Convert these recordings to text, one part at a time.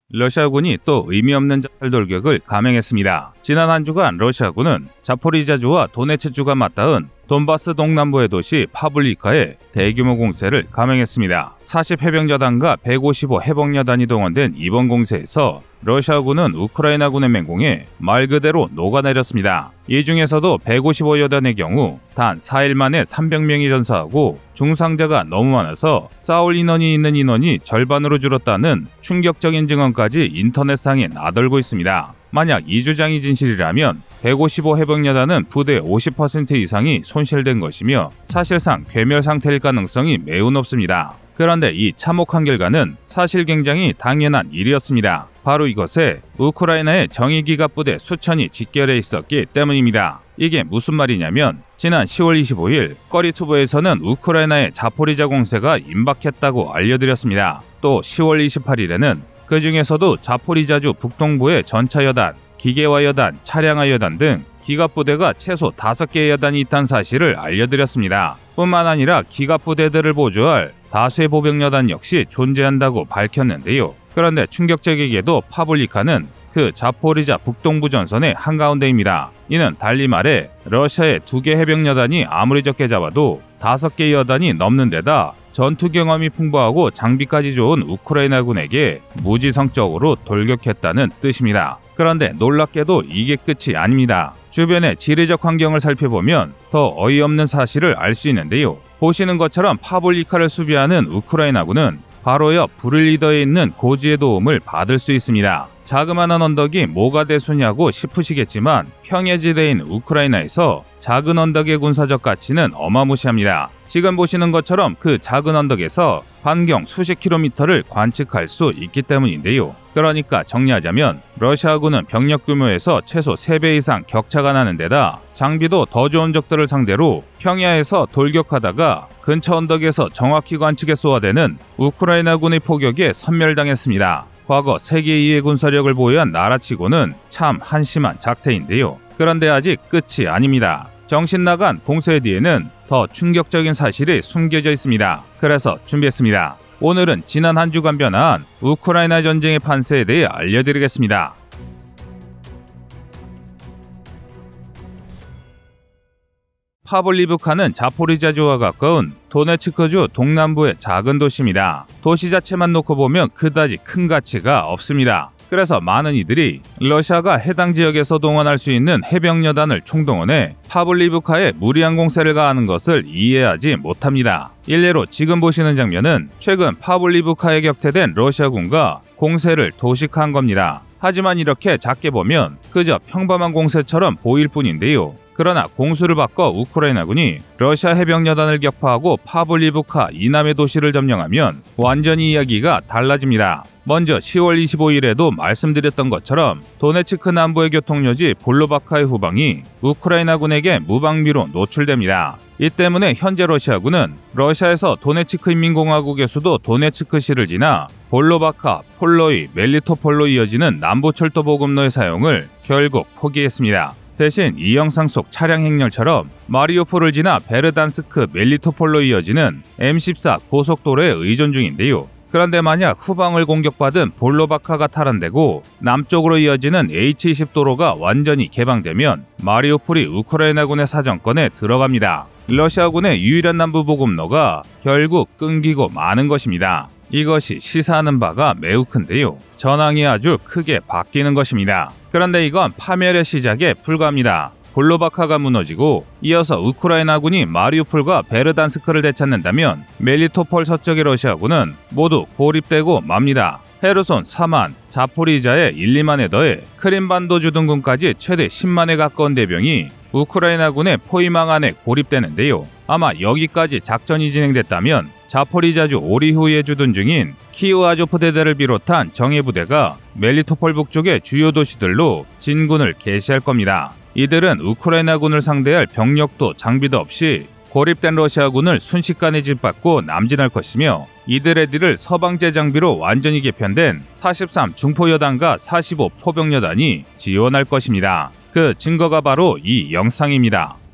러시아군이 또 의미 없는 자살 돌격을 감행했습니다. 지난 한 주간 러시아군은 자포리자주와 도네츠주가 맞닿은 돈바스 동남부의 도시 파블리카에 대규모 공세를 감행했습니다. 40해병여단과 155해병여단이 동원된 이번 공세에서 러시아군은 우크라이나군의 맹공에 말 그대로 녹아내렸습니다. 이 중에서도 155여단의 경우 단 4일 만에 300명이 전사하고 중상자가 너무 많아서 싸울 인원이 있는 인원이 절반으로 줄었다는 충격적인 증언까지 인터넷상에 나돌고 있습니다. 만약 이 주장이 진실이라면 155해병여단은 부대 50% 이상이 손실된 것이며 사실상 괴멸 상태일 가능성이 매우 높습니다. 그런데 이 참혹한 결과는 사실 굉장히 당연한 일이었습니다. 바로 이것에 우크라이나의 정예기갑 부대 수천이 직결해 있었기 때문입니다. 이게 무슨 말이냐면 지난 10월 25일 꺼리투브에서는 우크라이나의 자포리자 공세가 임박했다고 알려드렸습니다. 또 10월 28일에는 그 중에서도 자포리자주 북동부의 전차여단, 기계화여단, 차량화여단 등 기갑부대가 최소 5개의 여단이 있다는 사실을 알려드렸습니다. 뿐만 아니라 기갑부대들을 보조할 다수의 보병여단 역시 존재한다고 밝혔는데요. 그런데 충격적이게도 파블리카는 그 자포리자 북동부 전선의 한가운데입니다. 이는 달리 말해 러시아의 2개 해병여단이 아무리 적게 잡아도 5개의 여단이 넘는 데다 전투 경험이 풍부하고 장비까지 좋은 우크라이나군에게 무지성적으로 돌격했다는 뜻입니다. 그런데 놀랍게도 이게 끝이 아닙니다. 주변의 지리적 환경을 살펴보면 더 어이없는 사실을 알 수 있는데요. 보시는 것처럼 파블리카를 수비하는 우크라이나군은 바로 옆 브릴리더에 있는 고지의 도움을 받을 수 있습니다. 자그마한 언덕이 뭐가 대수냐고 싶으시겠지만 평야지대인 우크라이나에서 작은 언덕의 군사적 가치는 어마무시합니다. 지금 보시는 것처럼 그 작은 언덕에서 반경 수십 킬로미터를 관측할 수 있기 때문인데요. 그러니까 정리하자면 러시아군은 병력 규모에서 최소 3배 이상 격차가 나는 데다 장비도 더 좋은 적들을 상대로 평야에서 돌격하다가 근처 언덕에서 정확히 관측에 쏘아대는 우크라이나군의 포격에 섬멸당했습니다. 과거 세계 2의 군사력을 보유한 나라치고는 참 한심한 작태인데요. 그런데 아직 끝이 아닙니다. 정신나간 공세 뒤에는 더 충격적인 사실이 숨겨져 있습니다. 그래서 준비했습니다. 오늘은 지난 한 주간 변화한 우크라이나 전쟁의 판세에 대해 알려드리겠습니다. 파블리브카는 자포리자주와 가까운 도네츠크주 동남부의 작은 도시입니다. 도시 자체만 놓고 보면 그다지 큰 가치가 없습니다. 그래서 많은 이들이 러시아가 해당 지역에서 동원할 수 있는 해병여단을 총동원해 파블리브카에 무리한 공세를 가하는 것을 이해하지 못합니다. 일례로 지금 보시는 장면은 최근 파블리브카에 격퇴된 러시아군과 공세를 도식한 겁니다. 하지만 이렇게 작게 보면 그저 평범한 공세처럼 보일 뿐인데요. 그러나 공수를 바꿔 우크라이나군이 러시아 해병여단을 격파하고 파블리브카 이남의 도시를 점령하면 완전히 이야기가 달라집니다. 먼저 10월 25일에도 말씀드렸던 것처럼 도네츠크 남부의 교통요지 볼로바카의 후방이 우크라이나군에게 무방비로 노출됩니다. 이 때문에 현재 러시아군은 러시아에서 도네츠크 인민공화국의 수도 도네츠크시를 지나 볼로바카, 폴로이, 멜리토폴로 이어지는 남부철도 보급로의 사용을 결국 포기했습니다. 대신 이 영상 속 차량 행렬처럼 마리우폴을 지나 베르단스크, 멜리토폴로 이어지는 M14 고속도로에 의존 중인데요. 그런데 만약 후방을 공격받은 볼로바카가 탈환되고 남쪽으로 이어지는 H20 도로가 완전히 개방되면 마리우폴이 우크라이나군의 사정권에 들어갑니다. 러시아군의 유일한 남부 보급로가 결국 끊기고 마는 것입니다. 이것이 시사하는 바가 매우 큰데요. 전황이 아주 크게 바뀌는 것입니다. 그런데 이건 파멸의 시작에 불과합니다. 볼로바카가 무너지고 이어서 우크라이나군이 마리우폴과 베르단스크를 되찾는다면 멜리토폴 서쪽의 러시아군은 모두 고립되고 맙니다. 헤르손, 사만, 자포리자의 1, 2만에 더해 크림반도 주둔군까지 최대 10만에 가까운 대병이 우크라이나군의 포위망 안에 고립되는데요. 아마 여기까지 작전이 진행됐다면 자포리자주 오리후에 주둔 중인 키우 아조프 대대를 비롯한 정예부대가 멜리토폴 북쪽의 주요 도시들로 진군을 개시할 겁니다. 이들은 우크라이나군을 상대할 병력도 장비도 없이 고립된 러시아군을 순식간에 짓밟고 남진할 것이며 이들의 뒤를 서방제 장비로 완전히 개편된 43 중포여단과 45 포병여단이 지원할 것입니다. 그 증거가 바로 이 영상입니다.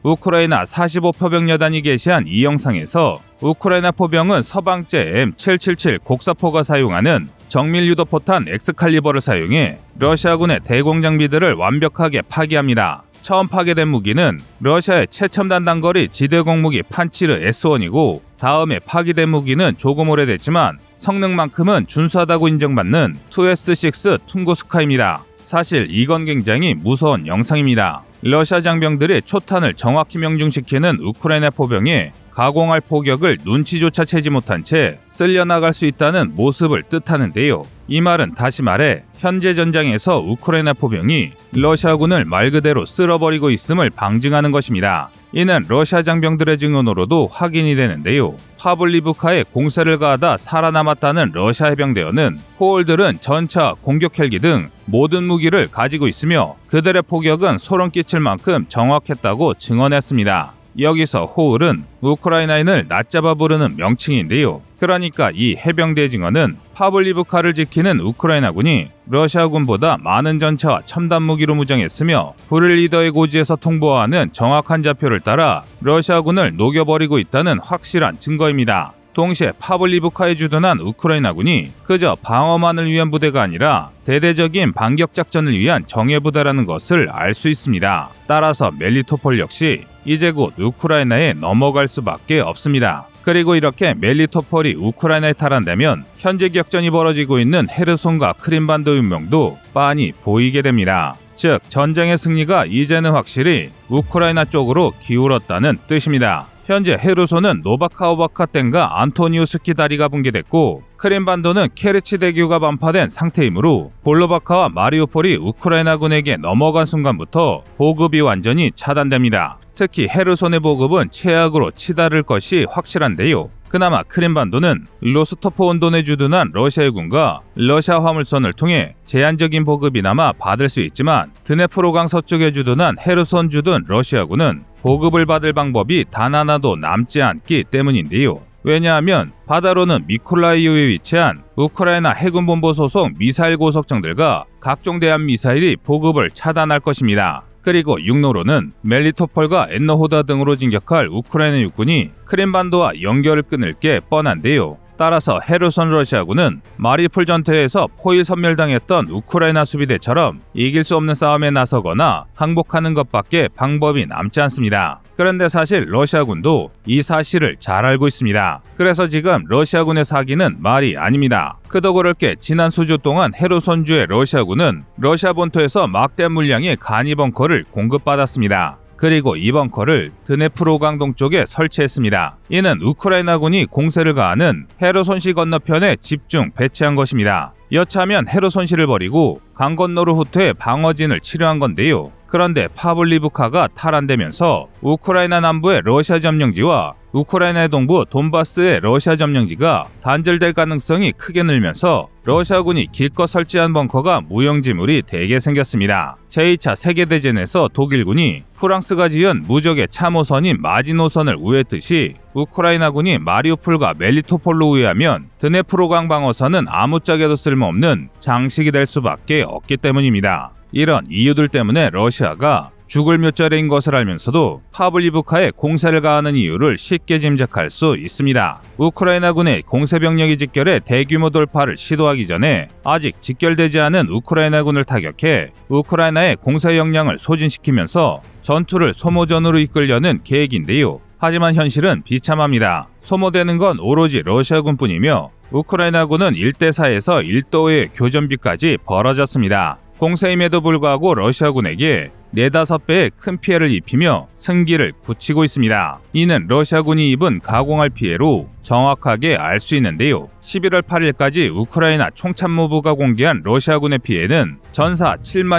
우크라이나 45표병여단이 게시한 이 영상에서 우크라이나 포병은 서방제 M777 곡사포가 사용하는 정밀 유도포탄 엑스칼리버를 사용해 러시아군의 대공 장비들을 완벽하게 파괴합니다. 처음 파괴된 무기는 러시아의 최첨단 단거리 지대공무기 판치르 S1이고 다음에 파괴된 무기는 조금 오래됐지만 성능만큼은 준수하다고 인정받는 2S6 퉁구스카입니다. 사실 이건 굉장히 무서운 영상입니다. 러시아 장병들이 초탄을 정확히 명중시키는 우크라이나 포병에 가공할 포격을 눈치조차 채지 못한 채 쓸려나갈 수 있다는 모습을 뜻하는데요. 이 말은 다시 말해 현재 전장에서 우크라이나 포병이 러시아군을 말 그대로 쓸어버리고 있음을 방증하는 것입니다. 이는 러시아 장병들의 증언으로도 확인이 되는데요. 파블리브카에 공세를 가하다 살아남았다는 러시아 해병대원은 포올들은 전차, 공격 헬기 등 모든 무기를 가지고 있으며 그들의 포격은 소름 끼칠 만큼 정확했다고 증언했습니다. 여기서 호울은 우크라이나인을 낮잡아 부르는 명칭인데요. 그러니까 이 해병대 증언은 파블리브카를 지키는 우크라이나군이 러시아군보다 많은 전차와 첨단 무기로 무장했으며 불일 리더의 고지에서 통보하는 정확한 좌표를 따라 러시아군을 녹여버리고 있다는 확실한 증거입니다. 동시에 파블리브카에 주둔한 우크라이나군이 그저 방어만을 위한 부대가 아니라 대대적인 반격작전을 위한 정예부대라는 것을 알 수 있습니다. 따라서 멜리토폴 역시 이제 곧 우크라이나에 넘어갈 수밖에 없습니다. 그리고 이렇게 멜리토폴이 우크라이나에 탈환되면 현재 격전이 벌어지고 있는 헤르손과 크림반도 운명도 빤히 보이게 됩니다. 즉 전쟁의 승리가 이제는 확실히 우크라이나 쪽으로 기울었다는 뜻입니다. 현재 헤르손은 노바카오바카 댐과 안토니우스키 다리가 붕괴됐고 크림반도는 케르치 대교가 반파된 상태이므로 볼로바카와 마리우폴이 우크라이나군에게 넘어간 순간부터 보급이 완전히 차단됩니다. 특히 헤르손의 보급은 최악으로 치달을 것이 확실한데요. 그나마 크림반도는 로스토프 온돈에 주둔한 러시아의 군과 러시아 화물선을 통해 제한적인 보급이나마 받을 수 있지만 드네프로강 서쪽에 주둔한 헤르손 주둔 러시아군은 보급을 받을 방법이 단 하나도 남지 않기 때문인데요. 왜냐하면 바다로는 미콜라이오에 위치한 우크라이나 해군본부 소속 미사일 고속정들과 각종 대한 미사일이 보급을 차단할 것입니다. 그리고 육로로는 멜리토폴과 엔너호다 등으로 진격할 우크라이나 육군이 크림반도와 연결을 끊을 게 뻔한데요. 따라서 헤르손 러시아군은 마리우폴 전투에서 포위 섬멸당했던 우크라이나 수비대처럼 이길 수 없는 싸움에 나서거나 항복하는 것밖에 방법이 남지 않습니다. 그런데 사실 러시아군도 이 사실을 잘 알고 있습니다. 그래서 지금 러시아군의 사기는 말이 아닙니다. 그도 그럴 게 지난 수주 동안 헤르손주의 러시아군은 러시아 본토에서 막대한 물량의 간이 벙커를 공급받았습니다. 그리고 이 벙커를 드네프로강 동쪽에 설치했습니다. 이는 우크라이나군이 공세를 가하는 헤르손시 건너편에 집중 배치한 것입니다. 여차하면 헤르손시를 버리고 강 건너로 후퇴해 방어진을 치료한 건데요. 그런데 파블리브카가 탈환되면서 우크라이나 남부의 러시아 점령지와 우크라이나의 동부 돈바스의 러시아 점령지가 단절될 가능성이 크게 늘면서 러시아군이 기껏 설치한 벙커가 무용지물이 대게 생겼습니다. 제2차 세계대전에서 독일군이 프랑스가 지은 무적의 참호선인 마지노선을 우회했듯이 우크라이나군이 마리우폴과 멜리토폴로 우회하면 드네프로강 방어선은 아무짝에도 쓸모없는 장식이 될 수밖에 없기 때문입니다. 이런 이유들 때문에 러시아가 죽을 몇자리인 것을 알면서도 파블리브카에 공세를 가하는 이유를 쉽게 짐작할 수 있습니다. 우크라이나군의 공세병력이 직결해 대규모 돌파를 시도하기 전에 아직 직결되지 않은 우크라이나군을 타격해 우크라이나의 공세 역량을 소진시키면서 전투를 소모전으로 이끌려는 계획인데요. 하지만 현실은 비참합니다. 소모되는 건 오로지 러시아군뿐이며 우크라이나군은 1대4에서 1대5의 교전비까지 벌어졌습니다. 공세임에도 불구하고 러시아군에게 4-5배의 큰 피해를 입히며 승기를 굳히고 있습니다. 이는 러시아군이 입은 가공할 피해로 정확하게 알 수 있는데요. 11월 8일까지 우크라이나 총참모부가 공개한 러시아군의 피해는 전사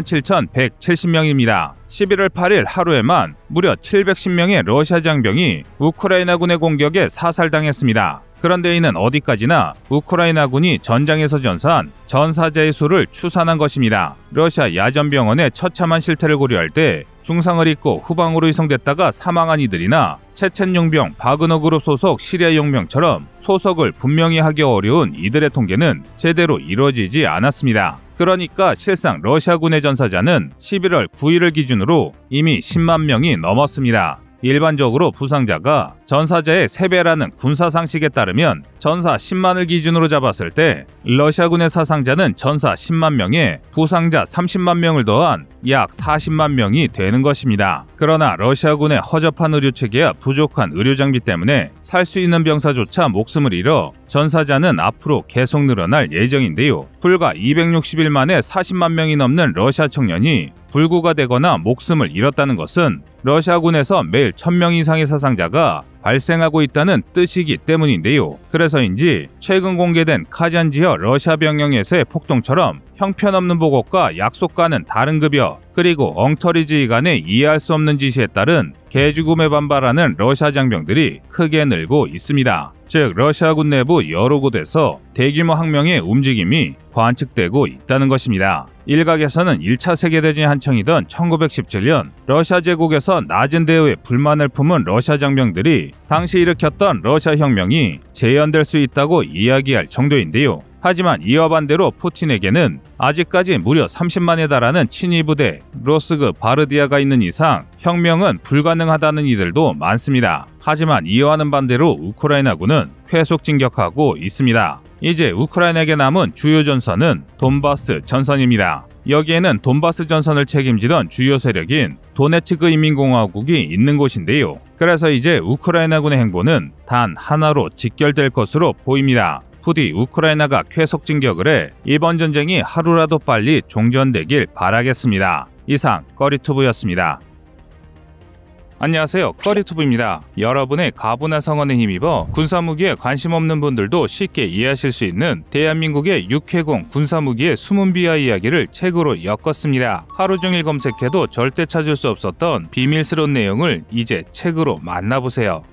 77,170명입니다. 11월 8일 하루에만 무려 710명의 러시아 장병이 우크라이나군의 공격에 사살당했습니다. 그런데 이는 어디까지나 우크라이나군이 전장에서 전사한 전사자의 수를 추산한 것입니다. 러시아 야전병원의 처참한 실태를 고려할 때 중상을 입고 후방으로 이송됐다가 사망한 이들이나 체첸 용병 바그너 그룹 소속 시리아 용병처럼 소속을 분명히 하기 어려운 이들의 통계는 제대로 이루어지지 않았습니다. 그러니까 실상 러시아군의 전사자는 11월 9일을 기준으로 이미 10만 명이 넘었습니다. 일반적으로 부상자가 전사자의 3배라는 군사 상식에 따르면 전사 10만을 기준으로 잡았을 때 러시아군의 사상자는 전사 10만 명에 부상자 30만 명을 더한 약 40만 명이 되는 것입니다. 그러나 러시아군의 허접한 의료체계와 부족한 의료장비 때문에 살 수 있는 병사조차 목숨을 잃어 전사자는 앞으로 계속 늘어날 예정인데요. 불과 260일 만에 40만 명이 넘는 러시아 청년이 불구가 되거나 목숨을 잃었다는 것은 러시아군에서 매일 1000명 이상의 사상자가 발생하고 있다는 뜻이기 때문인데요. 그래서인지 최근 공개된 카잔 지역 러시아 병영에서의 폭동처럼 형편없는 보고과 약속과는 다른 급여, 그리고 엉터리지휘간의 이해할 수 없는 지시에 따른 개죽음에 반발하는 러시아 장병들이 크게 늘고 있습니다. 즉 러시아군 내부 여러 곳에서 대규모 항명의 움직임이 관측되고 있다는 것입니다. 일각에서는 1차 세계대전이 한창이던 1917년 러시아 제국에서 낮은 대우에 불만을 품은 러시아 장병들이 당시 일으켰던 러시아 혁명이 재현될 수 있다고 이야기할 정도인데요. 하지만 이와 반대로 푸틴에게는 아직까지 무려 30만에 달하는 친위 부대 로스그 바르디아가 있는 이상 혁명은 불가능하다는 이들도 많습니다. 하지만 이와는 반대로 우크라이나군은 계속 진격하고 있습니다. 이제 우크라이나에게 남은 주요 전선은 돈바스 전선입니다. 여기에는 돈바스 전선을 책임지던 주요 세력인 도네츠크 인민공화국이 있는 곳인데요. 그래서 이제 우크라이나군의 행보는 단 하나로 직결될 것으로 보입니다. 부디 우크라이나가 계속 진격을 해 이번 전쟁이 하루라도 빨리 종전되길 바라겠습니다. 이상 꺼리투브였습니다. 안녕하세요, 꺼리투브입니다. 여러분의 가부나 성원에 힘입어 군사무기에 관심 없는 분들도 쉽게 이해하실 수 있는 대한민국의 육해공 군사무기의 숨은 비하 이야기를 책으로 엮었습니다. 하루 종일 검색해도 절대 찾을 수 없었던 비밀스러운 내용을 이제 책으로 만나보세요.